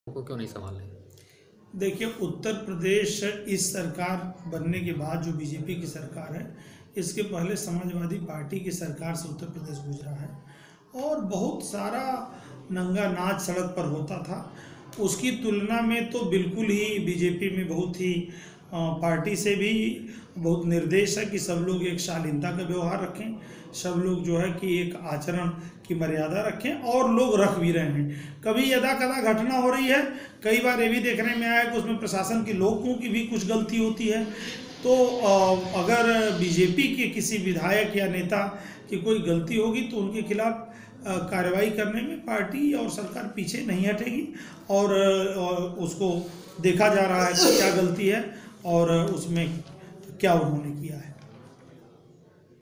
को क्यों नहीं संभाल रहे? देखिए, उत्तर प्रदेश इस सरकार बनने के बाद जो बीजेपी की सरकार है, इसके पहले समाजवादी पार्टी की सरकार से उत्तर प्रदेश गुजरा है और बहुत सारा नंगा नाच सड़क पर होता था। उसकी तुलना में तो बिल्कुल ही बीजेपी में बहुत ही पार्टी से भी बहुत निर्देश है कि सब लोग एक शालीनता का व्यवहार रखें, सब लोग जो है कि एक आचरण की मर्यादा रखें, और लोग रख भी रहे हैं। कभी यदा कदा घटना हो रही है, कई बार ये भी देखने में आया कि उसमें प्रशासन के लोगों की भी कुछ गलती होती है। तो अगर बीजेपी के किसी विधायक या नेता की कोई गलती होगी तो उनके खिलाफ कार्रवाई करने में पार्टी और सरकार पीछे नहीं हटेगी, और उसको देखा जा रहा है कि क्या गलती है और उसमें क्या उन्होंने किया है।